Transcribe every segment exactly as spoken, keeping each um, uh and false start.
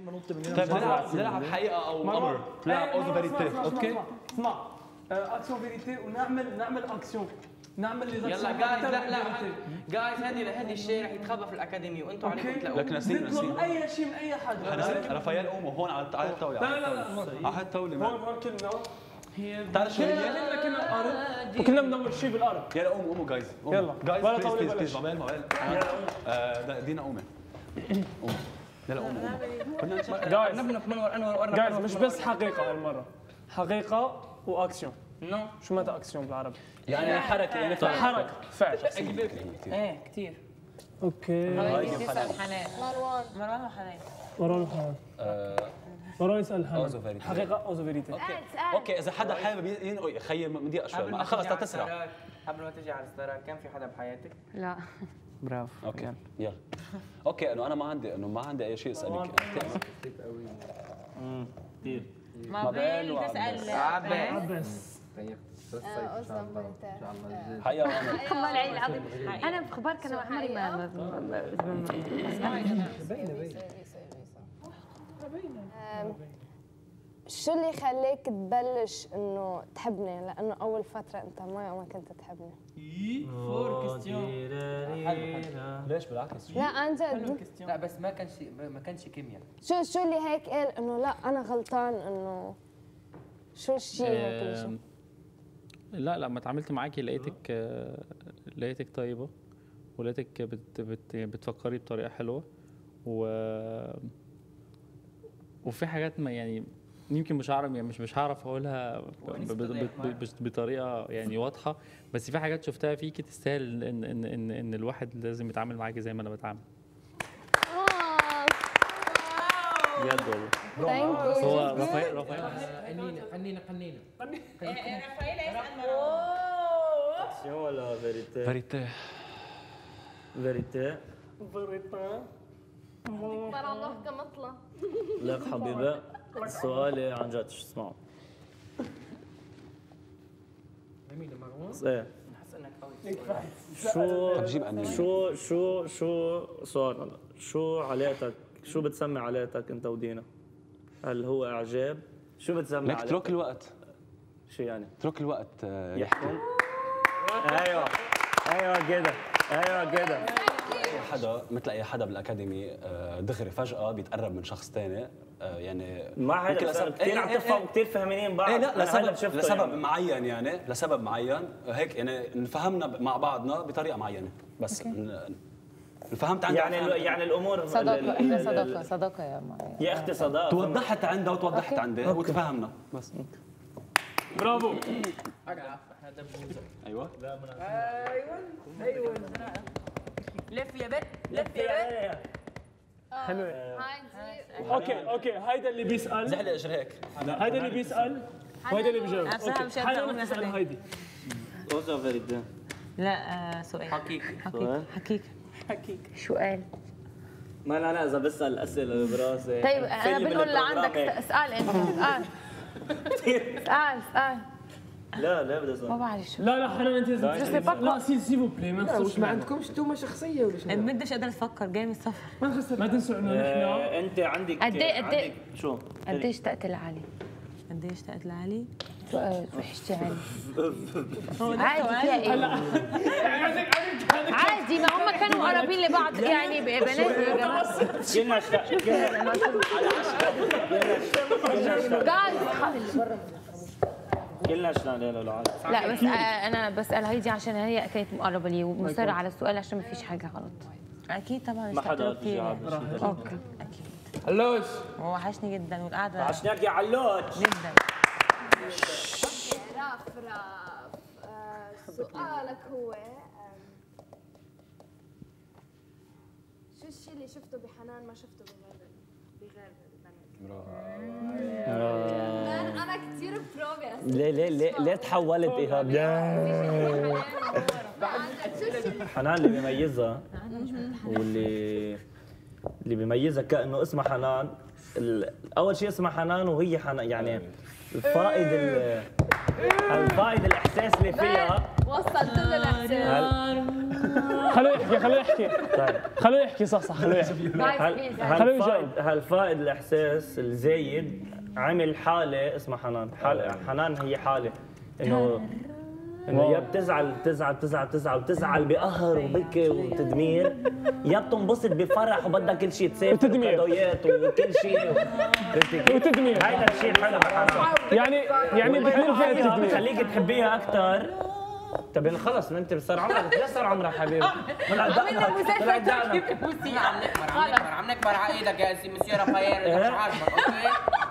بنط من هنا. طيب نلعب نلعب حقيقه او امر. نلعب اوزو فيريتي. اوكي اسمع اكسيون فيريتي ونعمل نعمل اكسيون نعمل لي يلا جايز لا لا جايز هذه هذه الشيء رح يتخبى في الاكاديمي وانتم عليكم تلاقوه. لك نسيم نسيم نطلب اي شيء من اي حدا. رافائيل قوموا هون على على الطاوله. لا لا لا على الطاوله. هون هون كلنا تعال شوي. كلنا كنا الارض وكلنا بندور شيء بالارض. يلا قوموا قوموا جايز. يلا جايز ولا بليز طاوله بليز بلاش. بليز معبال معبال. آه دينا قومي. قومي. يلا قوموا قوموا. كنا نشوف. جايز نبنك من ورا انا ورا جايز مش بس حقيقه هالمره. حقيقه واكسيون. نو شو معناتها اكسيون بالعربي؟ يعني حركه يعني فعل. حركه فعل. ايه كثير. اوكي تسأل حنان مروان مروان وحنان مروان وحنان. مروان يسال حنان. حقيقه اوزو فيريتي. اوكي اذا حدا حابب ينقي خيي بدي اشوي خلص تسرع. قبل ما تجي على الستارات كان في حدا بحياتك؟ لا برافو. اوكي يلا. اوكي انه انا ما عندي انه ما عندي اي شيء اسالك. امم كثير. ما بين تسأل عبس. حيوان. الله العين العظيم انا بخبرك انا وعمري ما شو اللي يخليك تبلش انه تحبني؟ لانه اول فتره انت ما ما كنت تحبني. فور كيستيون. ليش بالعكس؟ لا عن جد. لا بس ما كانش ما كانش كيمياء. شو شو اللي هيك قال انه لا انا غلطان انه شو الشيء هيك اللي شو؟ لا لما اتعاملت معاكي لقيتك لقيتك طيبه ولقيتك بت بت بتفكري بطريقه حلوه و وفي حاجات ما يعني يمكن مش هعرف يعني مش مش هعرف اقولها بطريقه يعني واضحه بس في حاجات شفتها فيكي تستاهل ان ان ان, إن الواحد لازم يتعامل معاكي زي ما انا بتعامل. بجد والله. هو رافائيل رافائيل قنينه قنينه قنينه رافائيل يسأل شو ولا فيريتي؟ فيريتي. فيريتي. فيريتي. ترى الله كمطلة. لك حبيبه سؤالي عن جد شو اسمعوا؟ جميل مروان. ايه بحس انك قوي. شو طب جيب قنينة. شو شو شو سؤال هلا شو علاقتك شو بتسمي علاقتك انت ودينا؟ هل هو اعجاب؟ شو بتسمي لك علاقتك؟ اترك الوقت. شو يعني؟ اترك الوقت يحكم؟ ايوه ايوه كده ايوه كده. حدا مثل اي حدا بالاكاديمي دغري فجاه بيتقرب من شخص ثاني يعني ما هذا كثير عم تفهموا كثير فاهمين بعض. ايه لا لسبب لسبب يعني. معين يعني لسبب معين هيك يعني انفهمنا مع بعضنا بطريقه معينه بس فهمت عندها يعني يعني الامور صداقة احنا صداقة صداقة يا معي يا اختي صداقه توضحت عندها وتوضحت عندي وتفهمنا بس برافو. ايوه ايوه ايوه لف يا بت لف يا بت. حلوة. هاي اوكي اوكي هيدا اللي بيسأل. زحلق اجريك. هيدا اللي بيسأل وهيدا اللي بيجاوب. بصراحة مش اوكي قادرة حدا أقول تسأل حدا. هيدي. اوزو فيريتي. لا سؤال حقيقي. حقيقي حقيقي حكيك. شو قال؟ ما انا اذا بسال اسئله اللي براسي طيب انا بنقول لعندك اسال انت اسال اسال اسال لا لا بدي ما اسال بعرف شو لا لا حنان انت لازم لا سي سي فو بلاي ما تخسرش ما عندكمش تومه شخصيه ولا شو؟ بديش اقدر افكر جاي من السفر ما تخسر ما تنسوا انه نحن انت عندك قد ايه قد ايه عندك شو؟ قد ايه اشتقت لعلي؟ قد ايه اشتقت لعلي؟ وحشتي علي عادي فيها ايه؟ عادي ما هم كانوا قريبين لبعض يعني بنات يا جماعه كلنا اشتاق كلنا اشتاق له العالم. لا بس انا بسال هيدي عشان هي كانت مقربه لي ومصره على السؤال عشان ما فيش حاجه غلط. اكيد طبعا ما حدا اشتقت له بيجاوب. كثير اوكي اكيد هلوش هو وحشني جدا والقعده عشناك يا علوش. جدا. راف راف سؤالك هو شو الشيء اللي شفته بحنان ما شفته بغير بغير البنات؟ انا كثير بروفي. ليه ليه ليه ليه تحولت ايهاب؟ حنان اللي بيميزها واللي اللي بيميزها كانه اسمها حنان. اول شيء اسمها حنان وهي حنان يعني الفائد الفائد الاحساس اللي فيها وصلت له الاحساس. خلوه يحكي خلوه يحكي طيب خلوه يحكي صح صح خلوه يحكي هل هل فائد هل فائد الاحساس الزايد عمل حاله اسمها حنان، حاله حنان هي حاله انه انه يا بتزعل تزعل تزعل تزعل وتزعل بقهر وبكي وتدمير، يا بتنبسط بفرح وبدك كل شيء تسافر وتدمير. وكادويات وكل شيء وتدمير. هيدا الشيء حلو بحنان، يعني يعني بتدمير فيها التدمير. بخليك تحبيها اكثر. طب خلص ما انت صار عمرك ليش صار عمرك حبيبي؟ طلع دقنك طلع دقنك عم نكبر عم نكبر عم نكبر على ايدك يا سي مسيو رافائيل مش عاجبك اوكي؟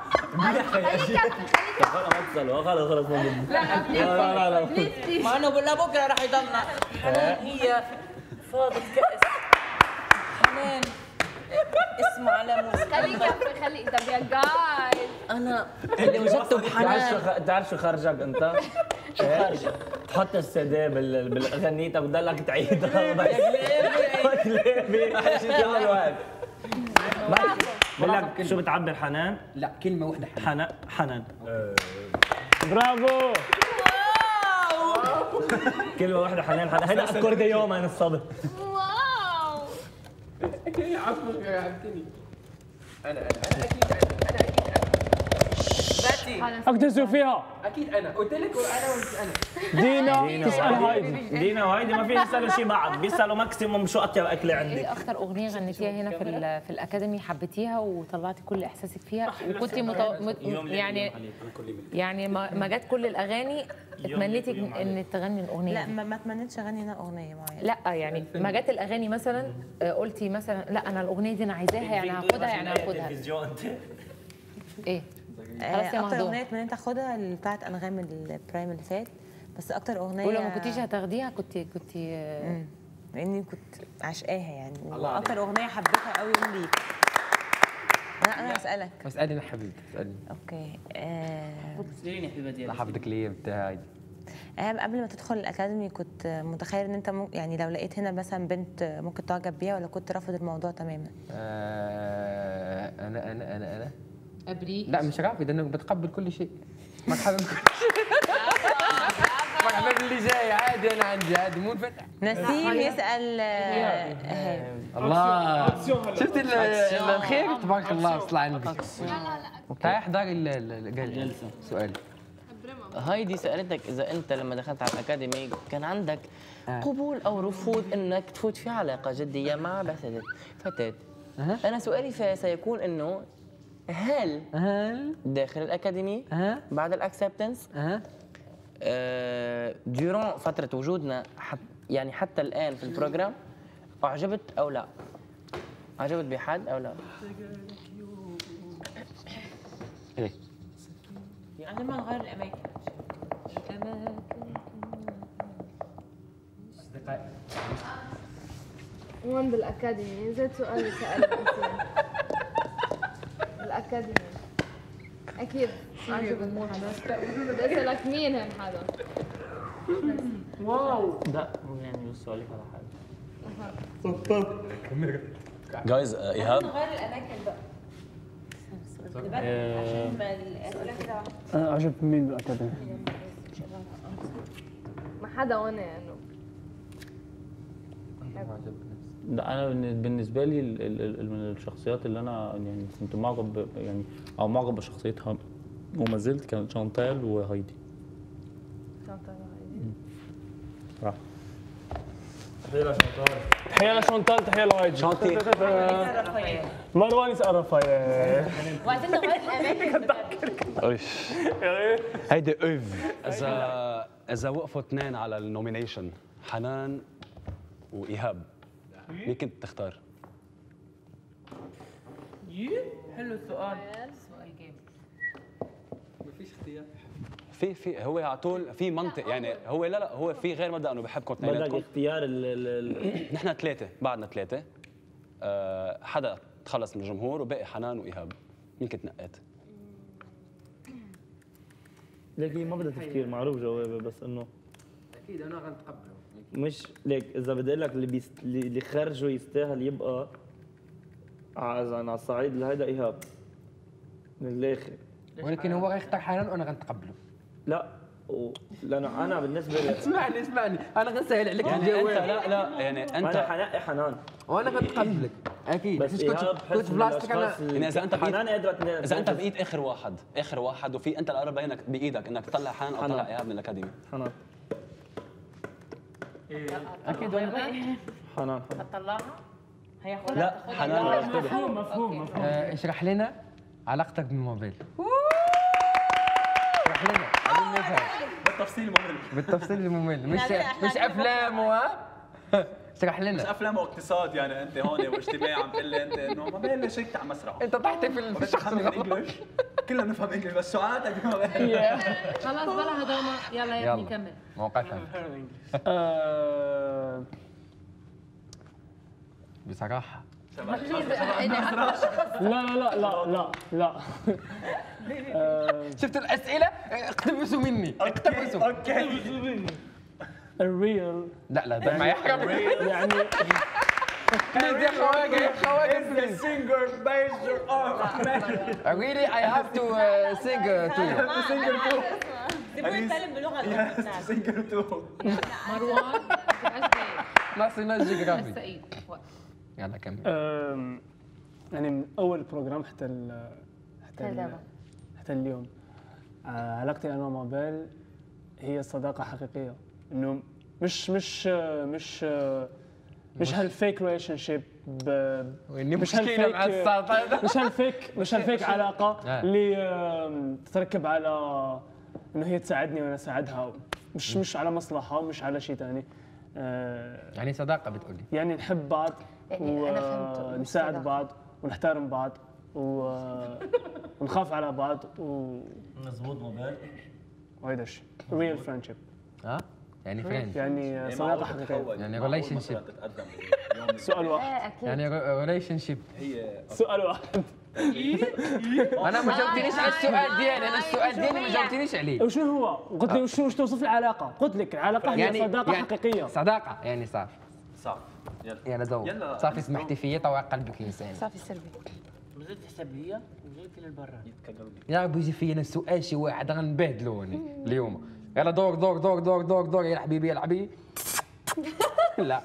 خلص ما تصلوا خلص خلص ما بدي. لا لا لا ما انه لبكره رح يضلنا. حنان هي فاضت كأس. حنان اسمع على موسيقى. خليك يكفي خليك. طب يا جايز انا اللي وجدته بحنان بتعرف شو خرجك انت؟ شو خرجك؟ تحط السي بال بالاغنيتك وتضلك تعيدها بس. يا قلبي شو الوقت؟ بقول لك شو بتعبر حنان؟ لا كلمة واحدة حنان. حنان حنان برافو. كلمة واحدة حنان حنان هيدا اكورديون من الصبر. واو عفوا يا عمتني. انا انا انا اكيد انا اكيد انا باتي اكتسوا فيها. اكيد انا قلت لك انا وانت انا. دينا تسال هايدي. دينا وهيدي ما في يسالوا شيء بعض، بيسالوا ماكسيموم شو اطيب اكله عندك. ايه اكتر اغنيه غنيتيها هنا في ال- في الاكاديمي حبيتيها وطلعتي كل احساسك فيها وكنتي متو... مت... يعني يعني ما ما جت كل الاغاني اتمنيتي ان تغني الاغنيه لا دي؟ ما, ما تمنيتش اغني هنا اغنيه معينه. لا يعني ما جت الاغاني مثلا آه، قلتي مثلا لا انا الاغنيه دي انا عايزاها يعني هاخدها يعني هاخدها ايه خلاص يا اكتر مهضوم. اغنيه اتمنيت اخدها اللي بتاعت انغام البرايم اللي فات، بس اكتر اغنيه ولو ما كنتيش هتاخديها كنت كنت مم. لاني كنت عشقاها يعني، واكتر اغنيه حبيتها قوي يوم ليك. لا انا هسالك. اسالني انا حبيبتي اسالني. اوكي آه سيريني حبيبتي. لا حبيبتك ليه بتاعي. ايام قبل ما تدخل الاكاديمي كنت متخيل ان انت مم... يعني لو لقيت هنا مثلا بنت ممكن تعجب بيها، ولا كنت رافض الموضوع تماما؟ آه انا انا انا انا ابريق لا مش رافض، انا بتقبل كل شيء. مرحبا بكل شيء. مرحبا باللي جاي عادي، انا عندي عادي مو الفتح. نسيم يسال آه، ايهاب. الله شفت ال- الخير تبارك الله وصل عندك. تعالي احضري الجلسه. سؤالي هايدي سألتك إذا أنت لما دخلت على الأكاديمي كان عندك قبول أو رفض إنك تفوت في علاقة جدية مع بعثة فتاة. أه. أنا سؤالي سيكون إنه هل هل داخل الأكاديمي أه. بعد الأكسبتنس أه. آه ديورون فترة وجودنا حت يعني حتى الآن في البروجرام أعجبت أو لا؟ أعجبت بحد أو لا؟ ايه يعني ما نغير الاماكن. وين بالاكاديمي؟ زاد سؤال سأله انسان بالاكاديمي اكيد عجبك حدا. بدي اسالك مين هن حدا؟ لا مو يعني السؤال على حاجه. جايز ايهاب نغير الاماكن بقى. انا عجبت مين بالاكاديمي؟ ما حدا وانا انه لا انا بالن- بالنسبه لي ال- ال- ال- من الشخصيات اللي انا يعني كنت معجب ب- يعني او معجب بشخصيتها وما زلت كانت شانتال وهايدي صراحه. تحيه لشونتال، تحيه لهايدي. شانتي مروان يسال رفايل. وعايزين نغير الاماكن هيدي اوف. اذا اذا وقفوا اثنين على النومينيشن حنان وايهاب مين كنت تختار؟ حلو السؤال. في في هو على طول في منطق يعني هو لا لا هو في غير مبدا انه بحبكم بدك اثنيناتكم. اختيار ال ال نحن ثلاثه بعدنا ثلاثه أه حدا تخلص من الجمهور وباقي حنان وايهاب مين كنت نقيت؟ ليك هي ما بدها تفكير معروف جوابي بس انه اكيد انا غنتقبله. مش ليك اذا بدي اقول لك اللي بيست... اللي خرجه يستاهل يبقى على على الصعيد اللي هيدا ايهاب من الاخر. ولكن هو غيختار حنان وانا غنتقبله. لا و... لانه انا بالنسبه لي اسمعني اسمعني انا غنسهل عليك يعني انت الجواب. لا لا يعني انا انت حنقي حنان وانا غنتقبلك اكيد. بس مش كنت إيهاب كنت بحس في من بلاصتك انا. الأشخاص اللي- يعني اذا انت بقيت حنان قدرت اذا انت بقيت اخر واحد اخر واحد وفي انت القرب بينك بايدك انك تطلع حنان او حنان. تطلع ايهاب من الاكاديمي. حنان اكيد وين حنان هتطلعها؟ هياخدها لا حنان ياخذها. مفهوم مفهوم مفهوم. آه، اشرح لنا علاقتك بالموبايل. اشرح لنا عايزين نفهم بالتفصيل ممل. بالتفصيل الممل مش مش افلام ها. اشرح مش لنا. افلام واقتصاد يعني انت هون واجتماع عم تقول لي انت انه ما بلش هيك على مسرح. انت طحت في ال- في الشخص بتفهم الغلط. انجلش كلنا بنفهم انجلش بس سؤالك ما خلاص بلا هدوما يلا يا ابني يلا كمل. موقعك آه، بصراحه. لا لا لا لا لا لا. آه، شفت الاسئله اقتبسوا مني اقتبسوا. اوكي الريل لا لا ده ما يحكم يعني بليز يا خواجه يا خواجه بليز. singer base your arm Really I have to uh, sing uh, to you. singer too سيبوه يتكلم بلغه yes singer too مروان ناصيونال جيوغرافي. سعيد يلا كمل. آم، يعني من اول بروجرام حتى ال حتى ال حتى اليوم آه، علاقتي انا ومابيل هي صداقه حقيقيه. انه مش مش آه، مش آه، مش هالفيك ريليشن شيب وإني مش مشكلة هالفيك مع الساط هذا. مش هالفيك مش هالفيك علاقه آه. اللي آم، تتركب على انه هي تساعدني وانا اساعدها. مش مش على مصلحه ومش على شيء ثاني. يعني صداقه بتقولي. يعني نحب بعض يعني أنا فهمت، مش ونساعد صداقة. بعض ونحترم بعض و- ونخاف على بعض و مزبوط موبايل وهيدا الشيء ريل فريندشيب ها يعني فريند يعني صداقه حقيقيه. يعني ريليشن شيب. سؤال واحد يعني ريليشن شيب. سؤال واحد انا ما جاوبتنيش على السؤال ديالي. انا السؤال ديالي ما جاوبتنيش عليه. وشنو هو؟ قلت لي وش وش توصف العلاقه؟ قلت لك العلاقه هي صداقه يعني حقيقيه. صداقه يعني صافي. صح يلا يلا دور يلا. صافي سمحتي فيا طوع قلبك ينساني. صافي سربي. مازلت تحسب ليا وجايك للبرا. يا ربي يجي فيا انا السؤال شي واحد غنبهدلو هوني اليوم. يلا دور دور دور دور دور دور يا حبيبي يا حبيبي. لا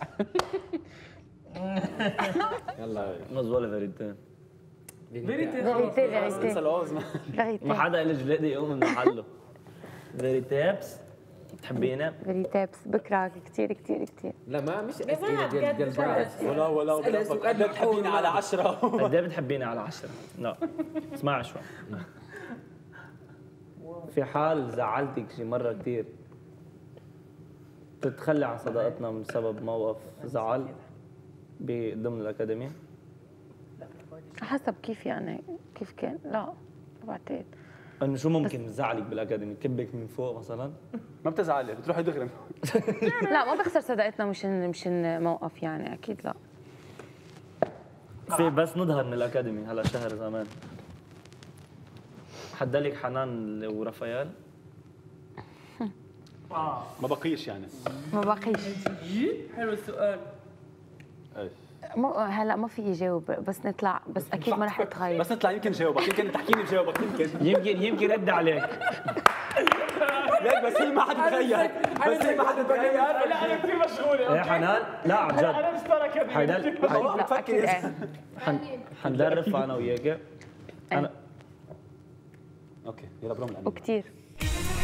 يلا مزبوط فيريتي فيريتي فيريتي ما حدا له جلادي يقوم من محله. فيريتابس تحبينا؟ فيريتابس بكرهك كثير كثير كثير. لا ما مش اسئله ديال ديال البراس. ولا ولا ولا قد تحبيني على عشرة قد ايه بتحبيني على عشرة؟ لا اسمع شوي. في حال زعلتك شي مرة كثير تتخلى عن صداقتنا من سبب موقف زعل ضمن الأكاديمية؟ حسب كيف يعني كيف كان. لا ما بعتقد. انه شو ممكن زعلك بالاكاديمي؟ كبك من فوق مثلا؟ ما بتزعلي بتروحي دغري. لا ما بخسر صداقتنا مشان مشان موقف يعني اكيد لا. في بس نظهر من الاكاديمي هلا شهر زمان حدلك حنان ورافائيل؟ ما بقيش يعني ما بقيش. حلو السؤال. ايش مو هلا ما في جاوب بس نطلع بس اكيد ما رح اتغير. بس نطلع يمكن جاوبك يمكن تحكيني بجاوبك يمكن يمكن يمكن رد عليك. ليك بس هي ما حد تغير بس هي ما حد تغير. لا انا كثير مشغول يا حنان لا عن جد انا مش ترى كبير. حيدل لا اكيد ايه. حندرب انا وياك. انا اوكي يلا بروم وكثير